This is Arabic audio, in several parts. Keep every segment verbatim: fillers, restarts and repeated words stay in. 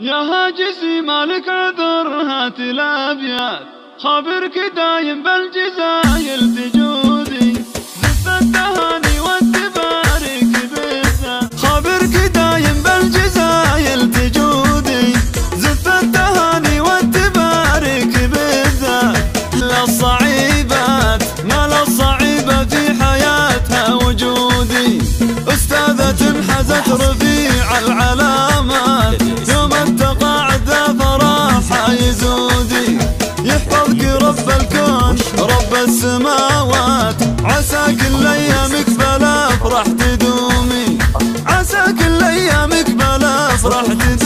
يا هاجسي مالك عذر هات الابيات، خابرك دايم بالجزايل تجودي، زف التهاني والتبارك بالذات. خابرك دايم بالجزايل تجودي، زف التهاني والتبارك بالذات. للصعيبات ما للصعيبة في حياتها وجودي، أستاذة حزت رفيع العلامات، يوم التقاعد ذا فرح يزودي. يحفظك رب الكون رب السماوات، عسى كل ايامك بلا فرح تدومي، عسى كل ايامك بلا فرح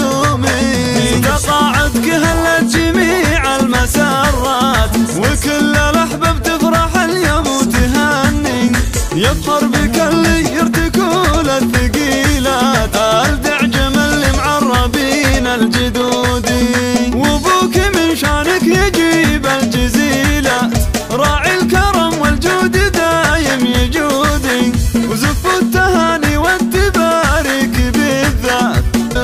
تدومي. تقاعدك هلت جميع المسرات، وكل الاحباب تفرح اليوم وتهني. يفخر بك اللي يرتكول الثقيلات، الدعجم اللي معربين الجدودي. وابوك من شانك يجيب الجزيلات، راعي الكرم والجود دايم يجودي، وزف التهاني والتبارك بالذات.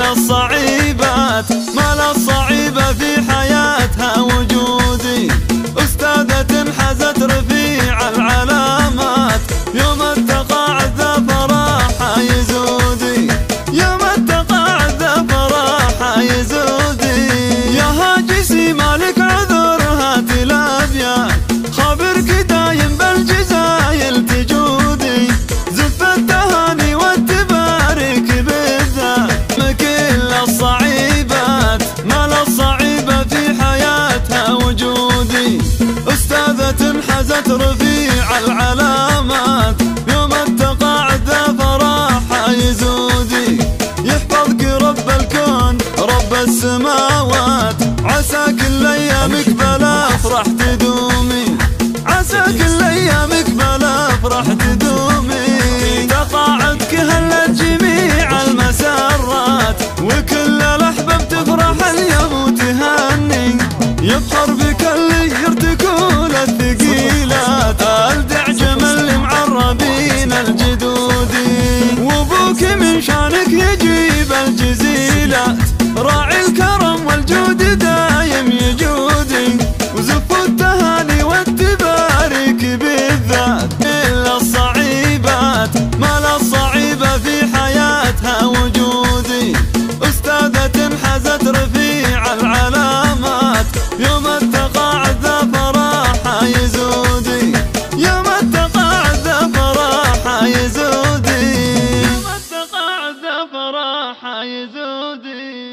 للصعيبات ما للصعيبة في حياتها وجودي، أستاذة حزت رفيع العلامات، يوم التقاعد ذا فرح يزودي، يوم التقاعد ذا فرح يزودي. يا هاجسي مالك عذر هات الابيات، خابرك دايم بالجزايل تجودي، زف التهاني والتبارك بالذات. كل الصعيبات ما للصعيبة في حياتها وجودي، أستاذة حزت رفيع العلامات، يوم التقاعد ذا فرح يزودي. يحفظك رب الكون رب السماوات، عسى كل ايامك بلا فرح تدومي، عسى كل ايامك بلا فرح تدومي. تقاعدك هلت جميع المسرات، وكل الاحباب تفرح اليوم وتهني. يفخر بك اللي يرتكول الثقيلات، الدعجم اللي معربين الجدودي. وابوك من شانك يجيب الجزيلات، راعي الكرم والجود دايم يجودي، وزف التهاني والتبارك بالذات. إلا الصعيبات ما للصعيبة في حياتها وجودي، أستاذة حزت رفيع العلامات، يوم التقاعد ذا فرح يزودي، يوم التقاعد ذا فرح يزودي، يوم التقاعد ذا فرح يزودي.